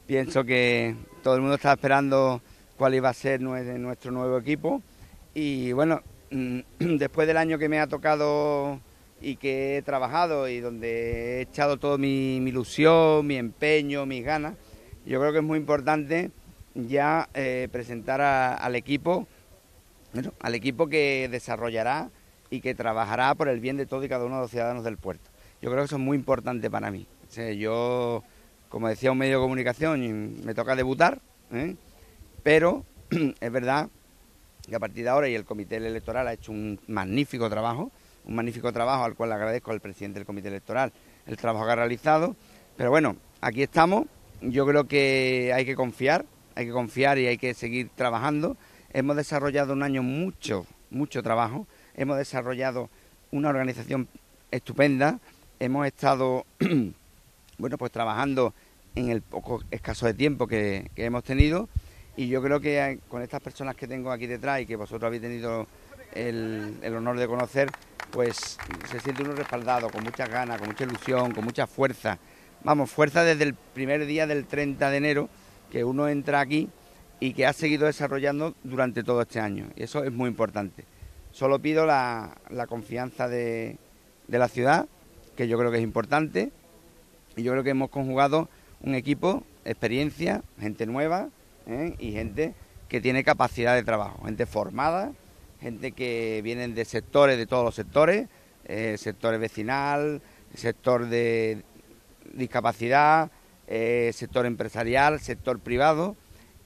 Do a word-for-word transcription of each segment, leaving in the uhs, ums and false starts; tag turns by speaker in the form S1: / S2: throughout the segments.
S1: Pienso que todo el mundo estaba esperando cuál iba a ser nue- nuestro nuevo equipo y bueno, mm, después del año que me ha tocado y que he trabajado y donde he echado toda mi, mi ilusión, mi empeño, mis ganas, yo creo que es muy importante ya eh, presentar a- al equipo, bueno, al equipo que desarrollará y que trabajará por el bien de todos y cada uno de los ciudadanos del puerto. Yo creo que eso es muy importante para mí. O sea, yo, como decía un medio de comunicación, me toca debutar, ¿eh? Pero es verdad que a partir de ahora, y el comité electoral ha hecho un magnífico trabajo, un magnífico trabajo al cual le agradezco al presidente del comité electoral el trabajo que ha realizado, pero bueno, aquí estamos, yo creo que hay que confiar, hay que confiar y hay que seguir trabajando. Hemos desarrollado un año mucho, mucho trabajo, hemos desarrollado una organización estupenda, hemos estado, bueno, pues trabajando en el poco escaso de tiempo que, que hemos tenido, y yo creo que con estas personas que tengo aquí detrás y que vosotros habéis tenido el, el honor de conocer, pues se siente uno respaldado, con muchas ganas, con mucha ilusión, con mucha fuerza. Vamos, fuerza desde el primer día del treinta de enero que uno entra aquí y que ha seguido desarrollando durante todo este año. Y eso es muy importante. Solo pido la, la confianza de, de la ciudad, que yo creo que es importante, y yo creo que hemos conjugado un equipo, experiencia, gente nueva, ¿eh? Y gente que tiene capacidad de trabajo, gente formada, gente que vienen de sectores, de todos los sectores, eh, sectores vecinal, sector de discapacidad, eh, sector empresarial, sector privado,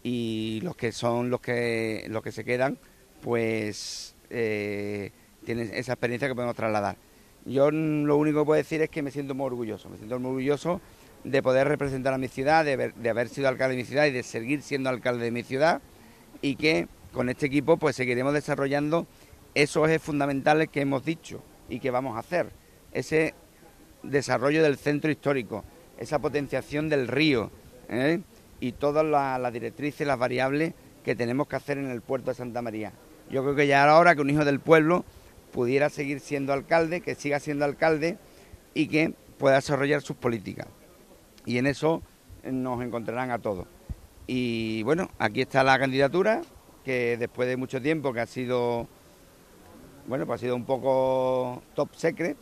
S1: y los que son los que los que se quedan, pues eh, tienen esa experiencia que podemos trasladar. Yo lo único que puedo decir es que me siento muy orgulloso, me siento muy orgulloso de poder representar a mi ciudad, de haber, de haber sido alcalde de mi ciudad y de seguir siendo alcalde de mi ciudad, y que con este equipo pues seguiremos desarrollando esos ejes fundamentales que hemos dicho y que vamos a hacer. Ese desarrollo del centro histórico, esa potenciación del río, ¿eh? Y todas las la directrices y las variables que tenemos que hacer en el puerto de Santa María. Yo creo que ya era hora que un hijo del pueblo pudiera seguir siendo alcalde, que siga siendo alcalde y que pueda desarrollar sus políticas. Y en eso nos encontrarán a todos. Y bueno, aquí está la candidatura, que después de mucho tiempo que ha sido, bueno, pues ha sido un poco top secret,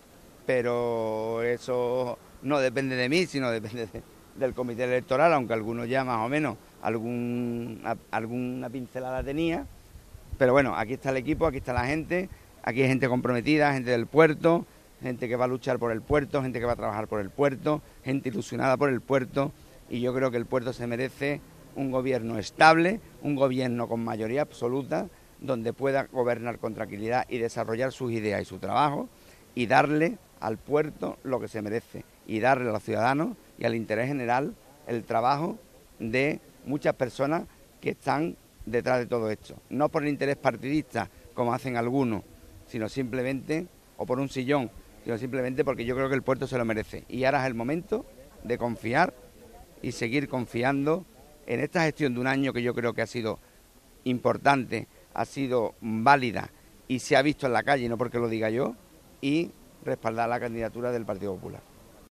S1: pero eso no depende de mí, sino depende de, del comité electoral, aunque algunos ya más o menos algún, a, alguna pincelada tenía. Pero bueno, aquí está el equipo, aquí está la gente, aquí hay gente comprometida, gente del puerto, gente que va a luchar por el puerto, gente que va a trabajar por el puerto, gente ilusionada por el puerto, y yo creo que el puerto se merece un gobierno estable, un gobierno con mayoría absoluta, donde pueda gobernar con tranquilidad y desarrollar sus ideas y su trabajo, y darle al puerto lo que se merece, y darle a los ciudadanos y al interés general el trabajo de muchas personas que están detrás de todo esto. No por el interés partidista, como hacen algunos, sino simplemente, o por un sillón, sino simplemente porque yo creo que el puerto se lo merece. Y ahora es el momento de confiar y seguir confiando en esta gestión de un año que yo creo que ha sido importante, ha sido válida y se ha visto en la calle, no porque lo diga yo, y respaldar la candidatura del Partido Popular.